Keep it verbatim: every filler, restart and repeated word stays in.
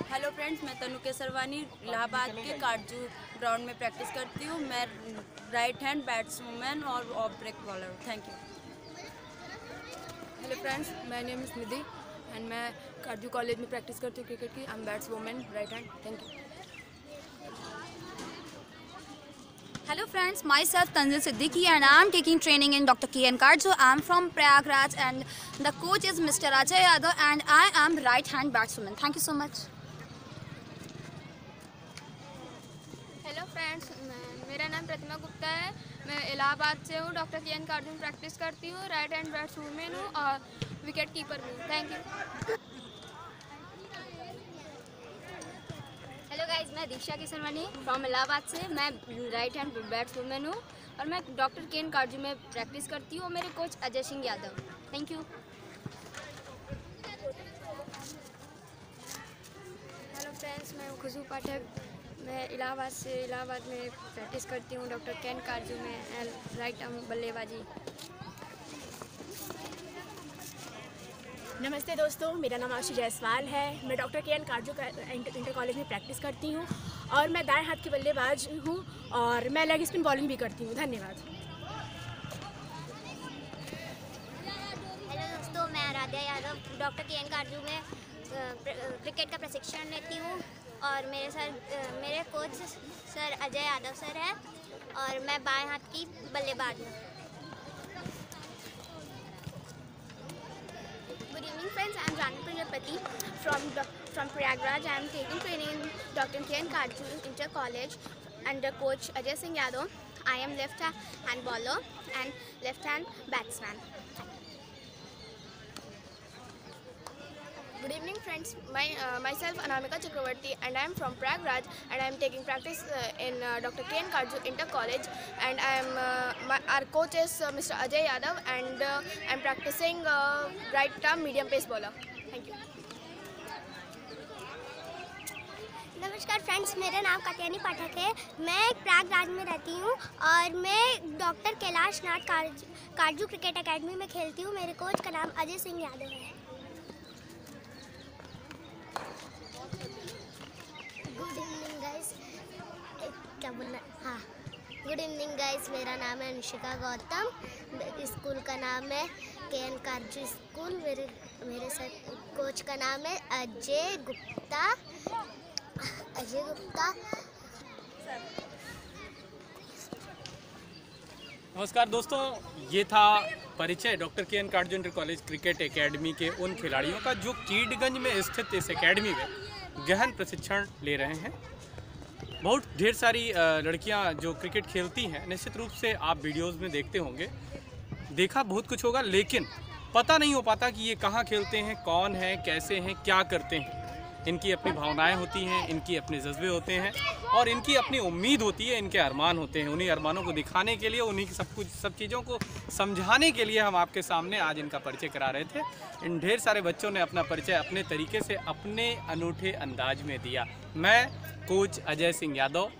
Hello friends, मैं तनु केसरवानी इलाहाबाद के Katju ground में प्रैक्टिस करती हूँ। मैं राइट हैंड बैट्समैन और off break bowler. Thank you. Hello friends, my name is Nidhi and मैं काटजू कॉलेज में प्रैक्टिस करती हूँ क्रिकेट की। I am batswoman right hand. Thank you. Hello friends, myself Tanzil Siddiqui and I am taking training in Doctor K N Karjo. I am from Prayagraj and the coach is Mister Ajay Yadav and I am right hand batswoman. Thank you so much. Hello friends, मेरा नाम प्रतिमा गुप्ता है। मैं इलाहाबाद से हूँ। Doctor K N Katju में practice करती हूँ। Right hand बैट्सवुमन हूँ और विकेट कीपर भी हूँ। Thank you. हेलो गाइस, मैं दीक्षा केसरवानी फ्रॉम इलाहाबाद से। मैं राइट हैंड बैट्सवुमन हूँ और मैं डॉक्टर के एन कार्जो में प्रैक्टिस करती हूँ। मेरे coach Ajay Singh Yadav. Thank you. Hello friends, मैं खुशबू पाठक। मैं इलाहाबाद से इलाहाबाद में प्रैक्टिस करती हूँ डॉक्टर के एन कार्जो में राइट आर्म बल्लेबाजी। नमस्ते दोस्तों, मेरा नाम आशी जायसवाल है। मैं डॉक्टर के एन कार्जो का इंटर कॉलेज में प्रैक्टिस करती हूँ और मैं दाएं हाथ की बल्लेबाज हूँ और मैं लेग स्पिन बॉलिंग भी करती हूँ। धन्यवाद। हेलो दोस्तों, मैं Aaradhya Yadav doctor K N Katju में क्रिकेट का प्रशिक्षण लेती हूँ और मेरे सर मेरे coach sir Ajay Yadav sir है और मैं बाएं हाथ की बल्लेबाज हूँ। Good evening friends, I am Rani Prajapati from from Prayagraj. I am taking training in Doctor K N Karjo Inter College under coach Ajay Singh Yadav. I am left hand bowler and left hand batsman. Good evening friends, my uh, myself Anamika Chakravarti and I am from Prayagraj and I am taking practice uh, in uh, Doctor K N Karjo Inter College and I am uh, my, our coach is uh, Mister Ajay Yadav and uh, I am practicing uh, right arm medium pace bowler. Thank you. नमस्कार friends, मेरा नाम कात्यायनी पाठक है। मैं प्रयागराज में रहती हूँ और मैं doctor Kailash Nath Katju Katju cricket academy में खेलती हूँ। मेरे कोच का नाम अजय सिंह यादव है। गुड इवनिंग गाइस, क्या बोलना हाँ गुड इवनिंग गाइस, मेरा नाम है अनुशिका गौतम। स्कूल का नाम है के एन कार्जो स्कूल। मेरे मेरे सर कोच का नाम है अजय गुप्ता अजय गुप्ता नमस्कार दोस्तों, ये था परिचय doctor K N Katju inter college cricket academy के उन खिलाड़ियों का जो कीडगंज में स्थित इस एकेडमी में गहन प्रशिक्षण ले रहे हैं। बहुत ढेर सारी लड़कियां जो क्रिकेट खेलती हैं, निश्चित रूप से आप वीडियोस में देखते होंगे, देखा बहुत कुछ होगा, लेकिन पता नहीं हो पाता कि ये कहाँ खेलते हैं, कौन है, कैसे हैं, क्या करते हैं। इनकी अपनी भावनाएं होती हैं, इनकी अपने जज्बे होते हैं और इनकी अपनी उम्मीद होती है, इनके अरमान होते हैं। उन्हीं अरमानों को दिखाने के लिए, उन्हीं सब कुछ सब चीज़ों को समझाने के लिए हम आपके सामने आज इनका परिचय करा रहे थे। इन ढेर सारे बच्चों ने अपना परिचय अपने तरीके से, अपने अनूठे अंदाज में दिया। मैं कोच अजय सिंह यादव